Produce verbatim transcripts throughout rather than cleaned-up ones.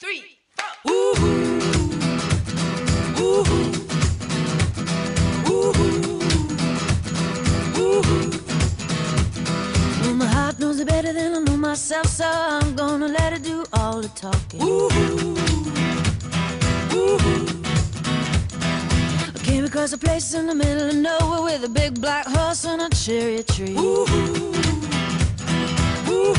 three, four. Ooh, ooh, ooh, ooh. Well, my heart knows it better than I know myself, so I'm gonna let it do all the talking. Ooh, ooh. I came across a place in the middle of nowhere with a big black horse and a cherry tree. Ooh, ooh.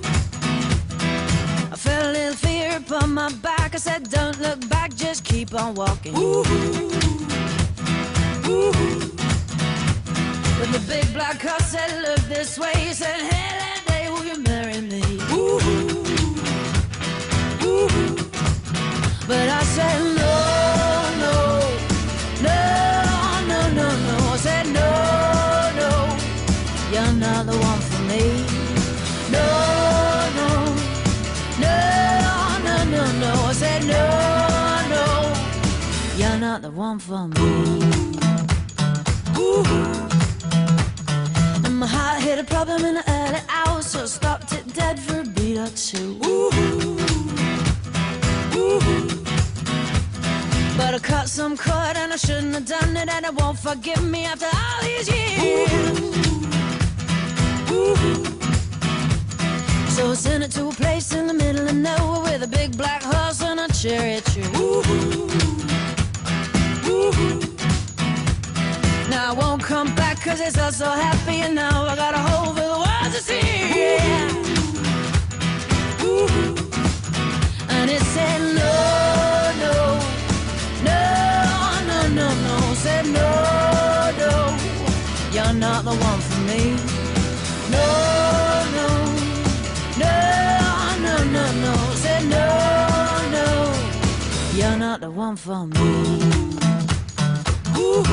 I felt a little fear upon my back. I said, don't look back, just keep on walking. Ooh, ooh. But the big black horse said, look this way. He said, hey, that day, will you marry me? Ooh, ooh. But I said, no, no, no, no, no, no. I said, no, no, you're not the one for me. No, no, no, no, no, no. I said, no, no, you're not the one for me. Ooh. And my heart hit a problem in the early hours, so I stopped it dead for a beat or two. Ooh. Ooh. But I cut some cord and I shouldn't have done it, and it won't forgive me after all these years. Ooh. Ooh. So I sent it to a place in the middle of nowhere with a big black horse and a cherry tree. Ooh. Ooh. Now I won't come back cause it's all so happy, and now I got a hole for the world to see. Yeah. Ooh. And it said no, no, no, no, no, no. Said no, no, you're not the one for me. No, no, no, no, no, no. Said no, no, you're not the one for me. Ooh.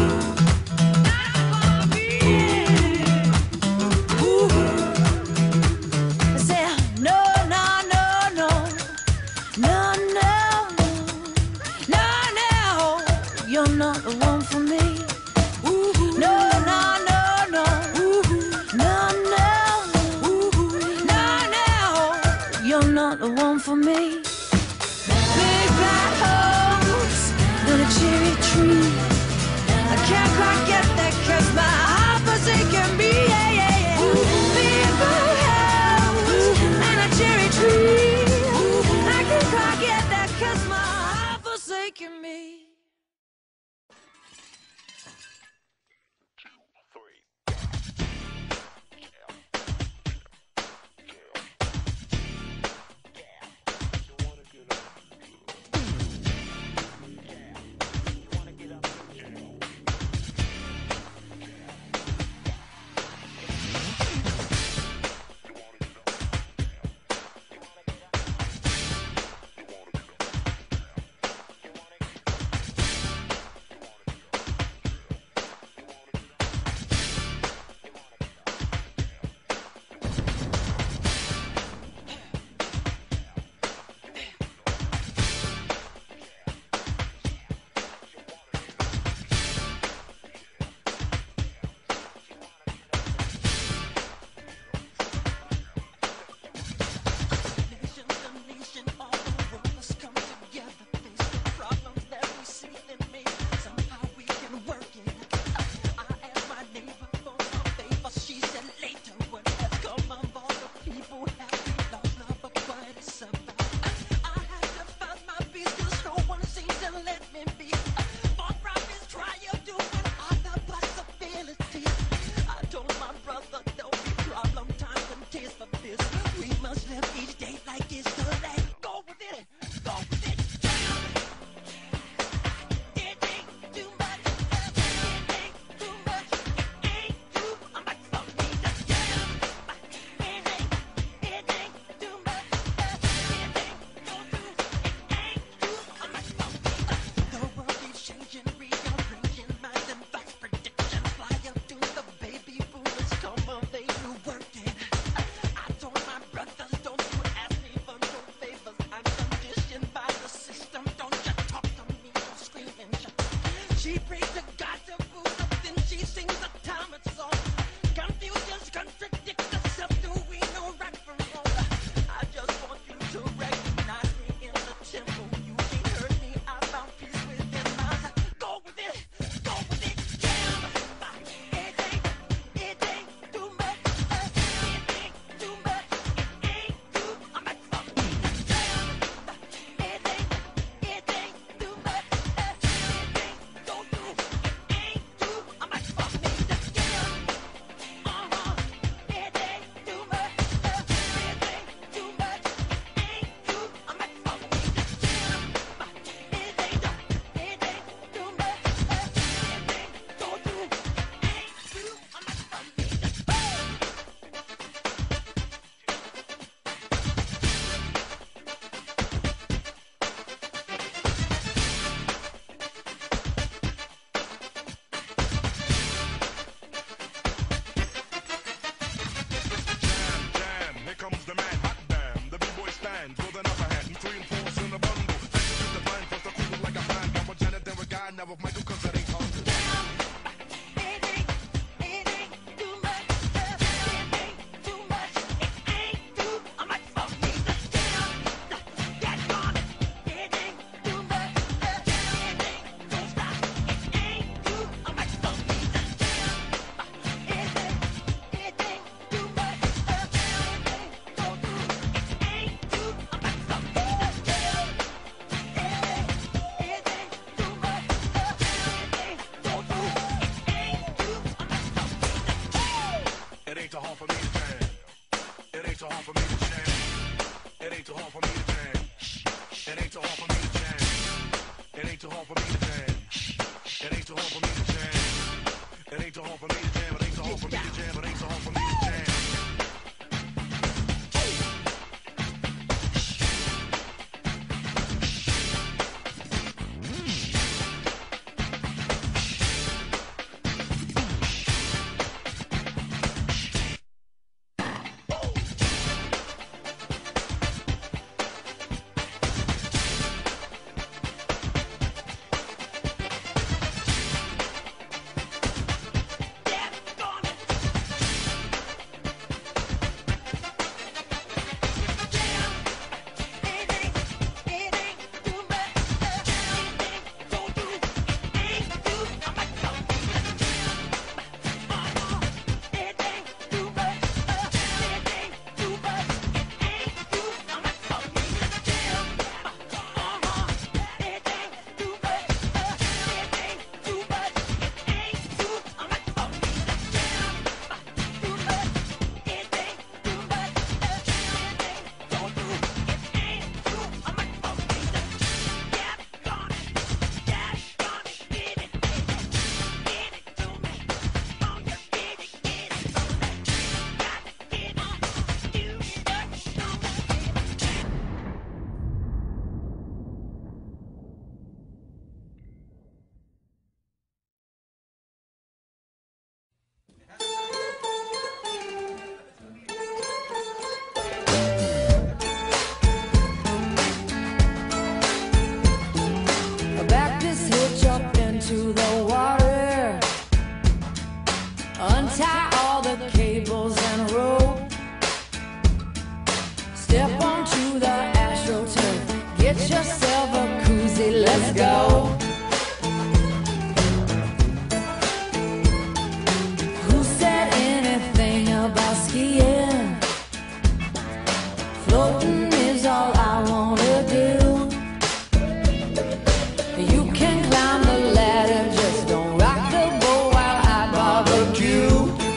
You're not the one for me. Ooh, no, no, no, no. Ooh, no, no, ooh, no, no. You're not the one for me. Big black horse and a cherry tree. I can't quite get that cause my heart forsaken me. Yeah, yeah, yeah. Big black horse and a cherry tree. I can't quite get that cause my heart forsaken me. ain't too hard for me to jam. It ain't too hard for me to jam. It ain't too hard for me to jam. It ain't too hard for me to jam. It ain't too hard for me to jam. To the water, untie all the cables and rope, step onto the AstroTurf, get yourself a koozie, let's go. Who said anything about skiing? Floating is all I wanna do. You can climb the ladder, just don't rock the boat while I barbecue.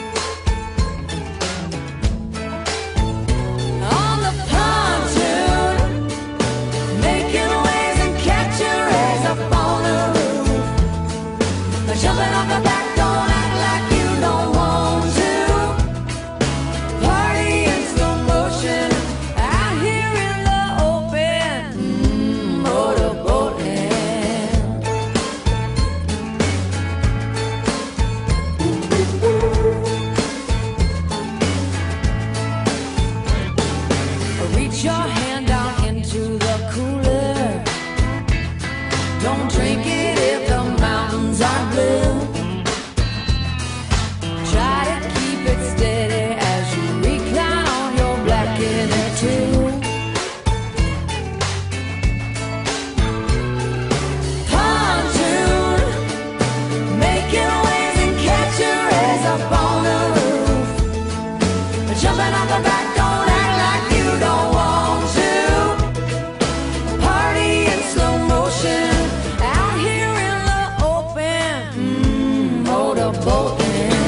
On the pontoon, making waves and catching rays up on the roof. Jumping off the back, don't act like you don't want to. Party in slow motion, out here in the open, mm, motorboating. Reach your hand down into the cooler. Don't drink it if the mountains are blue. Try to keep it steady as you recline on your black inner tube. Pontoon, making waves and catching rays up on the roof. Jumping off the back, don't act like you don't want to. Party in slow motion, out here in the open, mm, motorboating.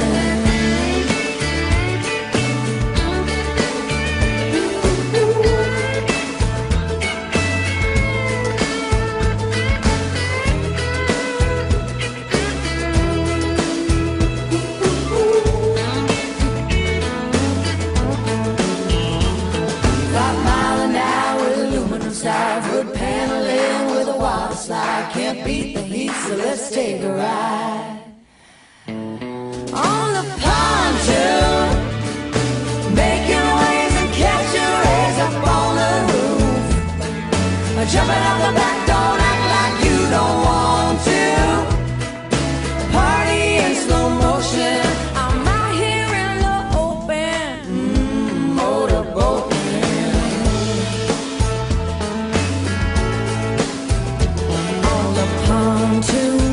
Five mile an hour, aluminum sides, wood paneling with a water slide. Can't beat the heat, so let's take a ride. On the pontoon, making waves and catching rays up on the roof. Jumping off the back, don't act like you don't want to. Party in slow motion, I'm out here in the open, mm, motorboating. On the pontoon,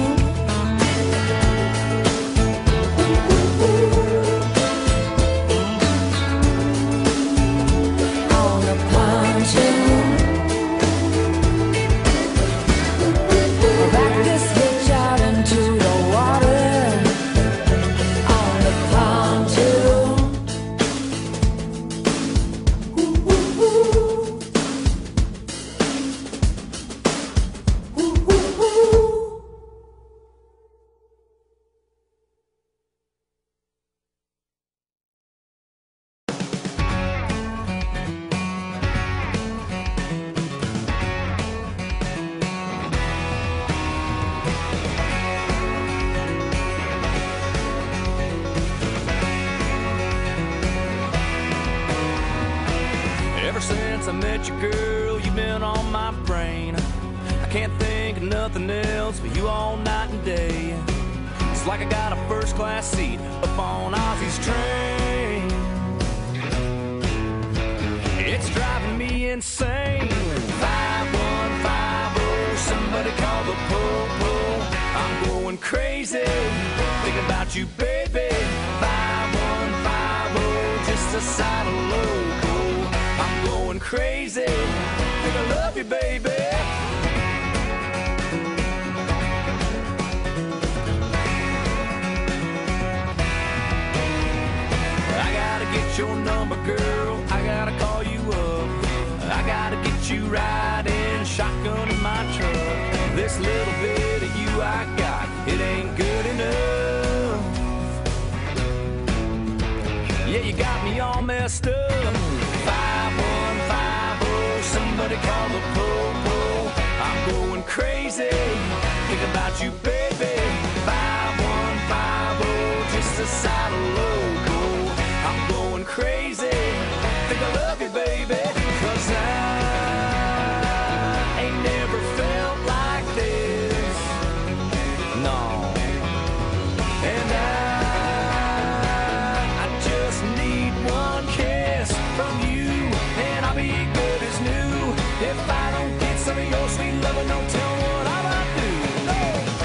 on the pontoon. Can't think of nothing else but you all night and day. It's like I got a first class seat up on Ozzy's train. It's driving me insane. five one five oh, somebody call the po-po. I'm going crazy, thinking about you, baby. five one five oh, just a side of loco. I'm going crazy, think I love you, baby. I gotta get your number, girl, I gotta call you up. I gotta get you riding shotgun in my truck. This little bit of you I got, it ain't good enough. Yeah, you got me all messed up. five one five oh, somebody call the po-po. I'm going crazy, think about you, baby. five one five oh, just a side of loco. I'm going crazy, think I love you, baby. Cause I ain't never felt like this, no. And I, I just need one kiss from you, and I'll be good as new. If I don't get some of your sweet loving, don't tell me what I'm about to do. No.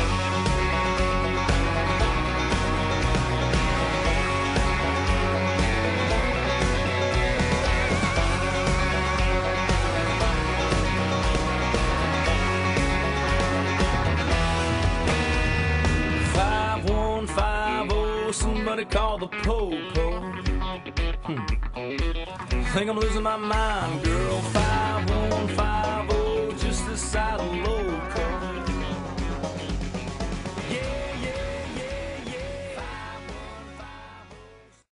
five one five oh, somebody call the po-po. Hmm. Think I'm losing my mind, girl. five one five oh, just a side of loco.